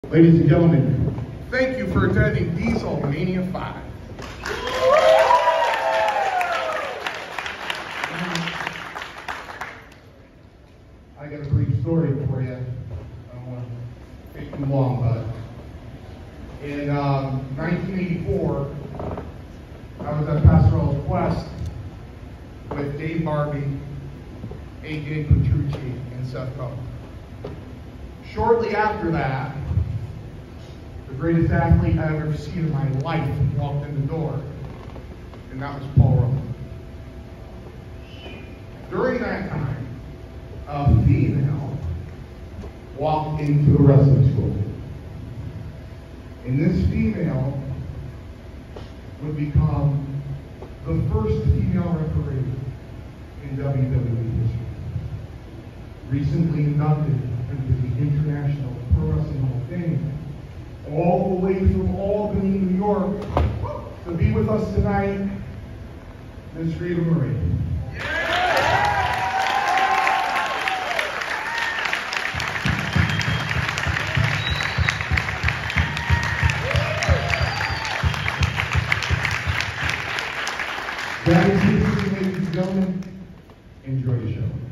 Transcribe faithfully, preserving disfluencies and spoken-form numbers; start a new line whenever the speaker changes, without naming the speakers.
Ladies and gentlemen, thank you for attending Dieselmania five. I got a brief story for you. I don't want to take too long, but in um, nineteen eighty-four, I was at Pastoral Quest with Dave Barbie, A J Petrucci, and Seth Coe. Shortly after that, the greatest athlete I've ever seen in my life walked in the door, and that was Paul Roman. During that time, a female walked into a wrestling school. And this female would become the first female referee in W W E history. Recently inducted into the International Pro Wrestling Hall of Fame, all the way from Albany, New York, to be with us tonight, Miss Rita Marie. That is it, ladies and gentlemen. Enjoy the show.